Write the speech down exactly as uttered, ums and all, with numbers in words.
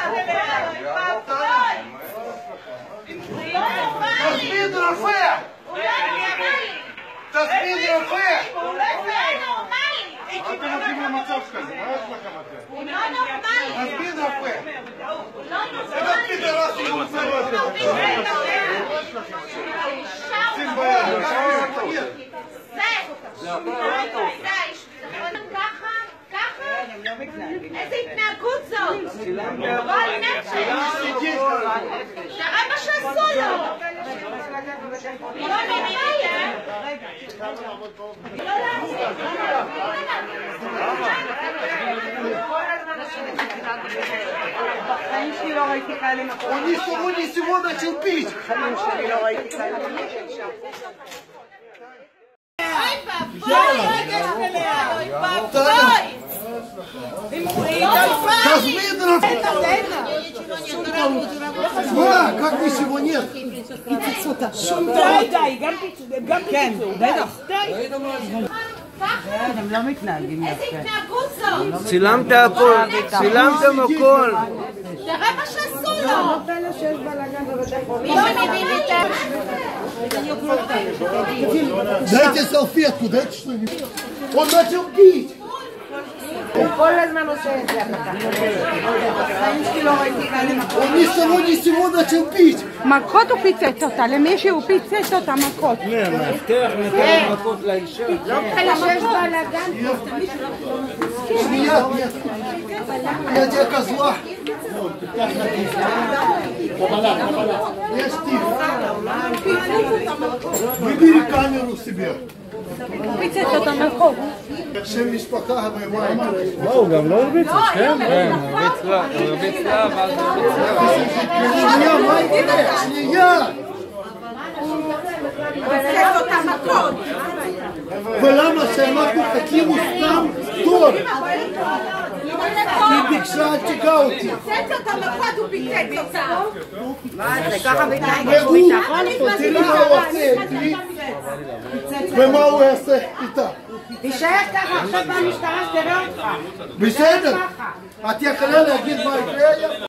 תזמין רופא! תזמין רופא! הוא לא נורמלי! אתם נותנים למצב כזה, מה יש לכם אתם? הוא לא נורמלי! תזמין רופא! הוא לא נורמלי! זה לא פידרס עם מוצאות! שים ביד, זה! ככה? ככה? איזה התנהגות זאת? גועל נפש! תראה מה שעשו לו! היא לא נורמלית! בחיים שלי לא ראיתי כאלה מקום. Он не сегодня сегодня начал пить! בחיים שלי לא ראיתי כאלה מקום. Тазмин рofé! מה? как ничего нет? די, די, גם פיצצו. בטח. הם לא מתנהגים יפה. איזה התנהגות זאת? צילמת הכל, צילמתם הכל. תראה מה שעשו לו! לא פלא שיש בלגן בבתי חולים. מי שמבין את ה... Дайте салфетку, дайте что-нибудь. Он начал пить! הוא כל הזמן עושה את זה. בחיים שלי לא ראיתי כאלה מקום. Он ни с того ни с сего начал пить! מכות הוא פיצץ אותה, למישהו פיצץ אותה מכות. מפתח נתן מכות לאישה. לא פלא שיש בלגן. Нет, нет. Я тебе козла. Есть ты. Выбери камеру себе. הוא פיצץ אותה מכות. שם משפחה ומים. לא, הוא גם לא הרביץ, כן? כן, הוא הרביץ לה, הוא הרביץ לה, ואז הוא הרביץ לה. שנייה, מה יקרה? שנייה! פיצץ אותה מכות! ולמה שאנחנו חכימו סתם תור? היא ביקשה תיגע אותי. פיצץ אותה מכות, הוא פיצץ אותה! מה זה? ככה מתנהג והוא, תראי מה הוא עושה איתי ומה הוא יעשה איתה. תישאר ככה, עכשיו במשטרה תראה אותך. בסדר, את יכולה להגיד מה יקרה?